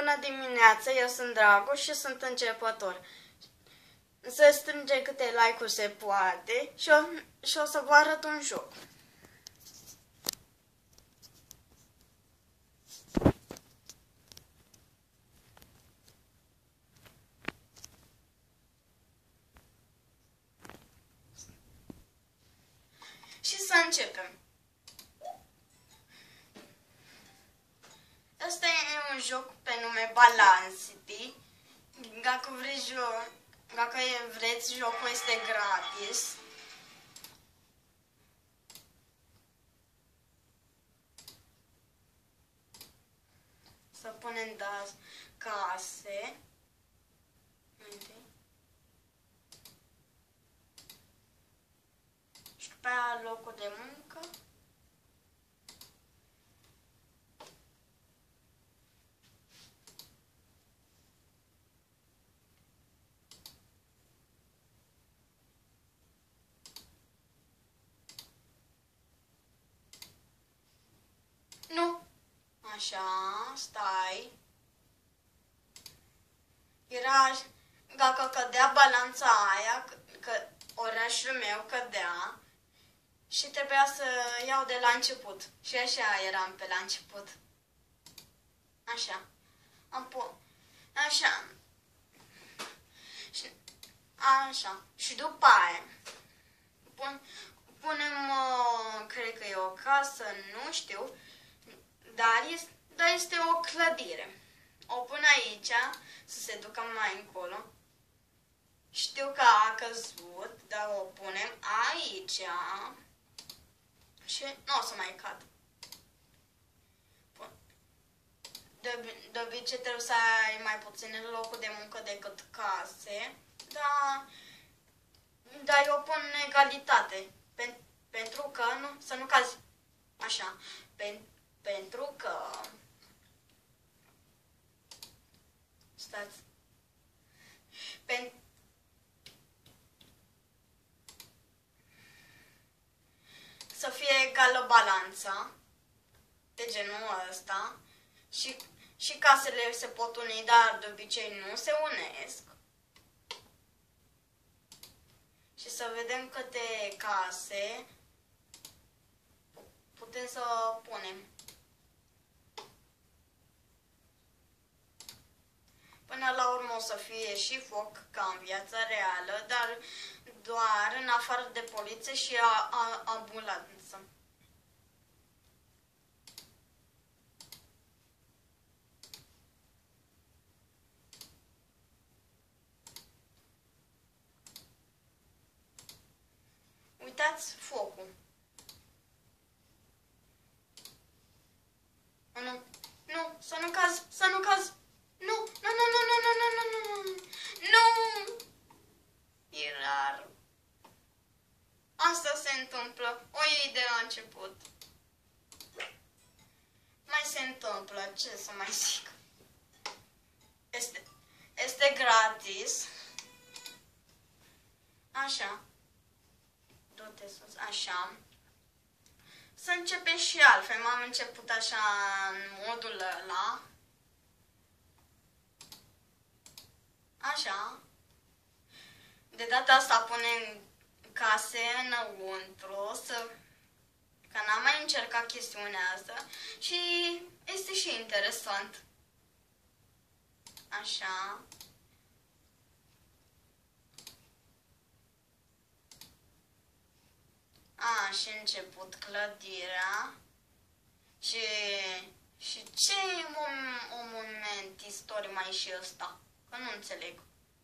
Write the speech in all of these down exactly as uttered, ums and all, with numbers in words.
Bună dimineața, eu sunt Dragoș și sunt începător. Să strânge câte like-uri se poate și o, și o să vă arăt un joc. Și să începem. Asta e un joc pe nume Balancity. Dacă vreți, joc, dacă vreți, jocul este gratis. Să punem da case. Și după aia locul de muncă. Nu. Așa, stai. Era, dacă cădea balanța aia, că orașul meu cădea și trebuia să iau de la început. Și așa eram pe la început. Așa. Am pus. Așa. Și, așa. Și după aia pun, punem, uh, cred că e o casă, nu știu, dar este, dar este o clădire. O pun aici, să se ducă mai încolo. Știu că a căzut, dar o punem aici și nu o să mai cad. De, de obicei trebuie să ai mai puține locuri de muncă decât case, dar, dar eu pun în egalitate, pen, pentru că nu, să nu cazi așa, pen, pentru că stați, pen, să fie egală balanța, de genul ăsta, și, și casele se pot uni, dar de obicei nu se unesc. Și să vedem câte case putem să punem. Până la urmă o să fie și foc ca în viața reală, dar doar în afară de poliție și a, a, ambulanță. Uitați focul. Nu, nu, să nu caz, să nu caz. Nu, nu, nu, nu, nu, nu, nu, nu, nu, nu. E rar. Asta se întâmplă. O iei de la început. Mai se întâmplă, ce să mai zic. Este, este gratis. Așa. Du-te sus, așa. Să începem și altfel. M-am început așa în modul ăla. Așa. De data asta punem case înăuntru, să... că n-am mai încercat chestiunea asta și este și interesant. Așa. A, și început clădirea. Și, și ce mom, un moment istoric mai e și ăsta? Că nu înțeleg.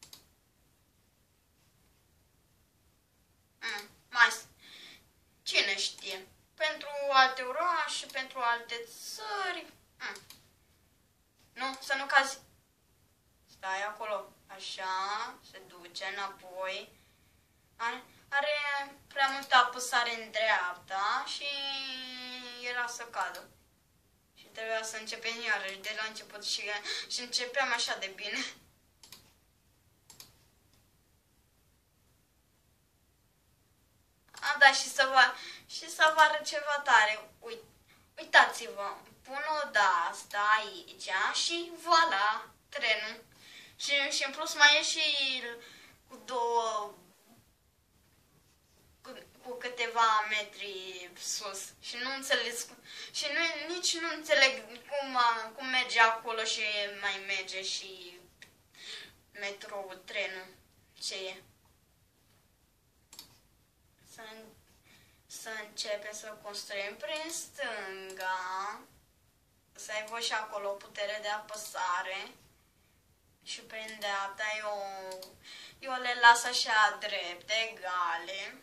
Mm, mai cine știe? Pentru alte orașe, pentru alte țări. Mm. Nu, să nu cazi. Stai acolo. Așa, se duce înapoi. Are, are prea multă apăsare în dreapta și era să cadă. Și trebuia să începem iarăși de la început și, și începeam așa de bine. A, da, și să vă, și să vă arăt ceva tare. Uit, uitați-vă pun o de asta aici și voilà, trenul. Și, și în plus mai e și cu două, cu, cu câteva metri sus. Și nu înțeleg, și nu, nici nu înțeleg cum, cum merge acolo și mai merge și metrou, trenul. Ce e? Să, să începem să construim prin stânga. Să aibă și acolo putere de apăsare. Și prin dreapta eu, eu le las așa drepte, egale.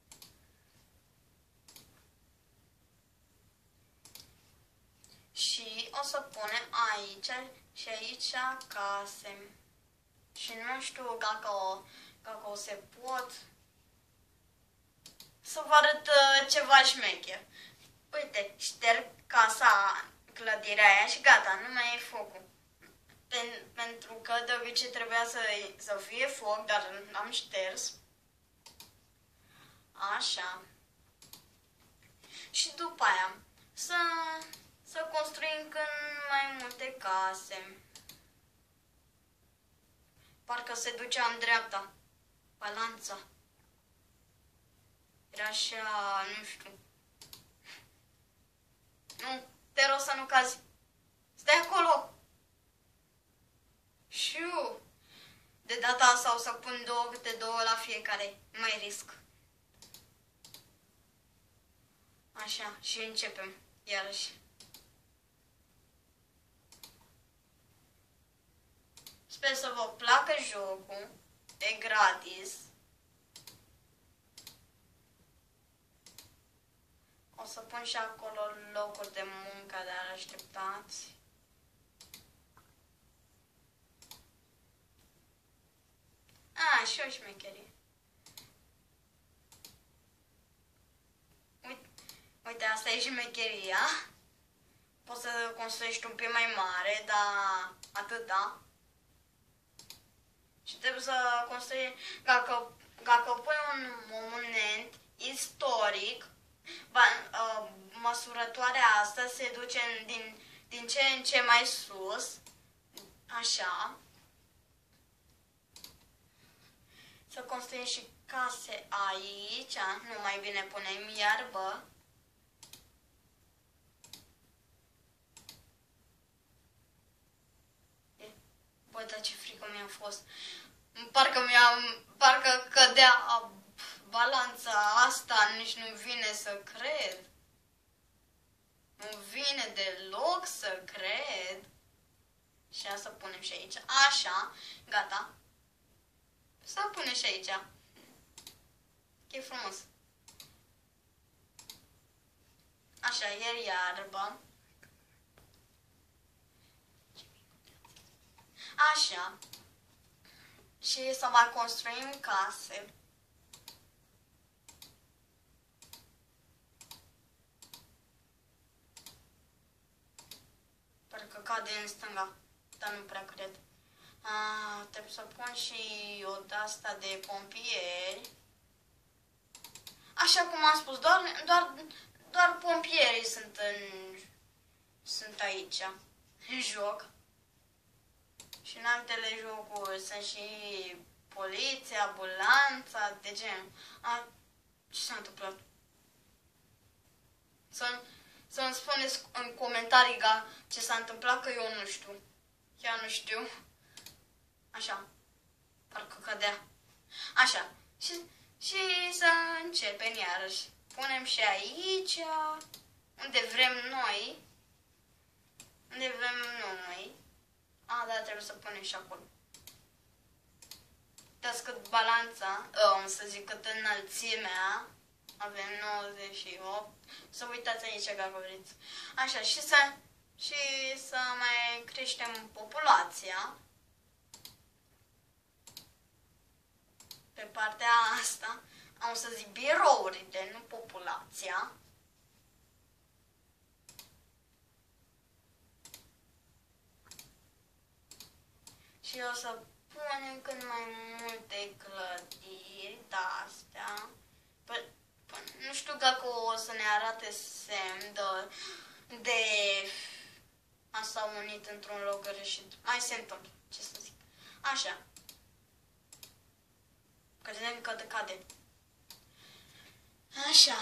Și o să punem aici și aici case. Și nu știu dacă o, dacă o se pot să vă arăt ceva șmecher. Uite, șterg casa, clădirea aia și gata, nu mai e focul. Pen, pentru că de obicei trebuia să, să fie foc, dar l-am șters. Așa. Și după aia să, să construim cât mai multe case. Parcă se ducea în dreapta. Balanța. Era așa, nu știu. Nu, te rog să nu cazi. Stai acolo. Șiu. De data asta o să pun două câte două la fiecare. Mai risc. Așa, și începem. Iarăși. Sper să vă placă jocul. E gratis. O să pun și acolo locuri de muncă, dar așteptați. A, și o șmecherie. Uite, uite, asta e șmecheria. Poți să construiești un pic mai mare, dar atâta. Și trebuie să construiești, dacă, dacă pui un monument istoric, ba, uh, măsurătoarea asta se duce în, din, din ce în ce mai sus, așa. Să construim și case aici, nu mai bine punem iarbă. Bă, dar ce frică mi-a fost. Parcă mi-a, parcă cădea balanța asta, nici nu vine să cred. Nu vine deloc să cred. Și asta punem și aici. Așa, gata. Să punem și aici. E frumos. Așa, iar iarbă. Așa. Și să mai construim case. Parcă cade în stânga, dar nu prea cred. A, trebuie să pun și o de-asta de pompieri. Așa cum am spus, doar, doar, doar pompierii sunt în, sunt aici, în joc. Și în altele jocuri sunt și poliția, ambulanța, de gen. A, ce s-a întâmplat? Să, să-mi spuneți în comentarii ca ce s-a întâmplat, că eu nu știu. Chiar nu știu. Așa. Parcă cădea. Așa. Și, și să începem iarăși. Punem și aici, unde vrem noi. Unde vrem noi. A, da, trebuie să punem și acolo. Uitați cât balanța, uh, să zic cât înălțimea, avem nouăzeci și opt. Să uitați aici dacă vreți. Așa, și să, și să mai creștem populația. Pe partea asta, am să zic birourile, nu populația. Și o să punem cât mai multe clădiri de-astea. Nu știu dacă o să ne arate semn de, de Am s-au unit într-un loc greșit. Mai se întâmplă, ce să zic. Așa. Că vedem că cade. Așa.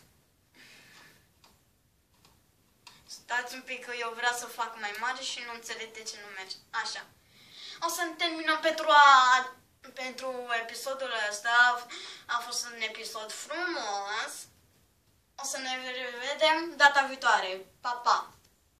Stați un pic că eu vreau să fac mai mare și nu înțeleg de ce nu merge. Așa. O să terminăm pentru, a, pentru episodul ăsta. A fost un episod frumos. O să ne revedem data viitoare. Pa, pa!